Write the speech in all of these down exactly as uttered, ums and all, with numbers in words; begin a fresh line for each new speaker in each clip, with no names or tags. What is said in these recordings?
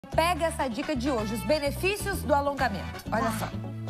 Pega essa dica de hoje, os benefícios do alongamento. Olha ah. só.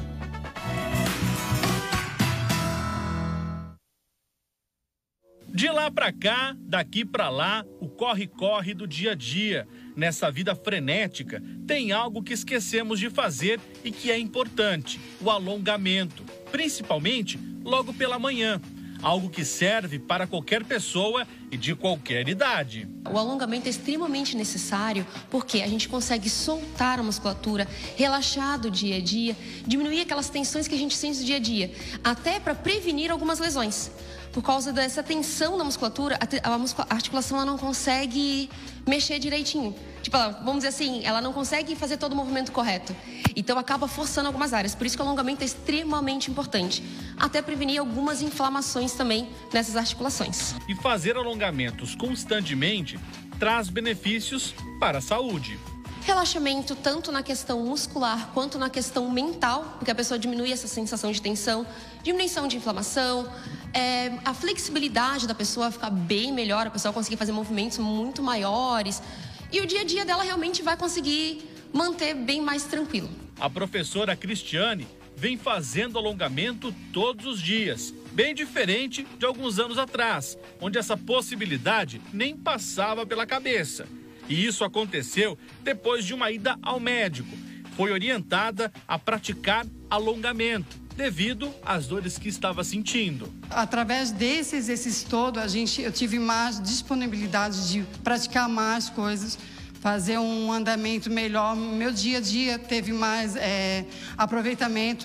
De lá pra cá, daqui pra lá, o corre-corre do dia a dia. Nessa vida frenética, tem algo que esquecemos de fazer e que é importante: o alongamento, principalmente logo pela manhã. Algo que serve para qualquer pessoa e de qualquer idade.
O alongamento é extremamente necessário porque a gente consegue soltar a musculatura, relaxar do dia a dia, diminuir aquelas tensões que a gente sente no dia a dia, até para prevenir algumas lesões. Por causa dessa tensão na musculatura, a articulação ela não consegue mexer direitinho. Tipo, ela, vamos dizer assim, ela não consegue fazer todo o movimento correto. Então, acaba forçando algumas áreas. Por isso que o alongamento é extremamente importante. Até prevenir algumas inflamações também nessas articulações.
E fazer alongamentos constantemente traz benefícios para a saúde.
Relaxamento tanto na questão muscular quanto na questão mental, porque a pessoa diminui essa sensação de tensão, diminuição de inflamação, é, a flexibilidade da pessoa fica bem melhor, a pessoa conseguir fazer movimentos muito maiores e o dia a dia dela realmente vai conseguir manter bem mais tranquilo.
A professora Cristiane vem fazendo alongamento todos os dias, bem diferente de alguns anos atrás, onde essa possibilidade nem passava pela cabeça. E isso aconteceu depois de uma ida ao médico. Foi orientada a praticar alongamento, devido às dores que estava sentindo.
Através desse exercício todo, a gente, eu tive mais disponibilidade de praticar mais coisas, fazer um andamento melhor. Meu dia a dia teve mais é, aproveitamento.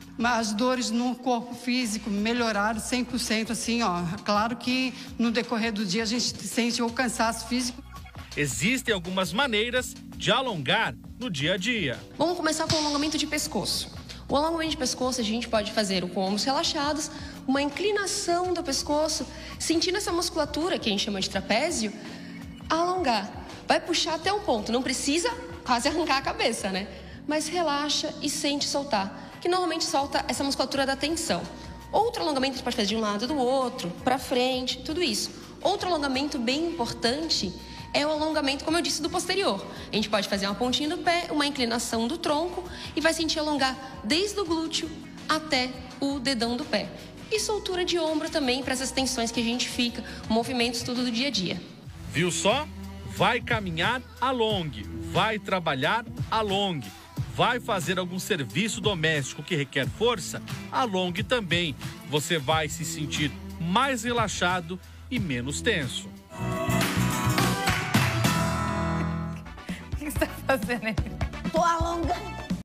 As dores no corpo físico melhoraram cem por cento, assim, ó. Claro que no decorrer do dia a gente sente o cansaço físico.
Existem algumas maneiras de alongar no dia a dia.
Vamos começar com o alongamento de pescoço. O alongamento de pescoço a gente pode fazer com ombros relaxados, uma inclinação do pescoço, sentindo essa musculatura, que a gente chama de trapézio, alongar. Vai puxar até um ponto, não precisa quase arrancar a cabeça, né? Mas relaxa e sente soltar, que normalmente solta essa musculatura da tensão. Outro alongamento a gente pode fazer de um lado do outro, para frente, tudo isso. Outro alongamento bem importante é o alongamento, como eu disse, do posterior. A gente pode fazer uma pontinha do pé, uma inclinação do tronco e vai sentir alongar desde o glúteo até o dedão do pé. E soltura de ombro também para essas tensões que a gente fica, movimentos tudo do dia a dia.
Viu só? Vai caminhar, alongue. Vai trabalhar, alongue. Vai fazer algum serviço doméstico que requer força, alongue também. Você vai se sentir mais relaxado e menos tenso.
O que você está fazendo aí?
Tô alongando.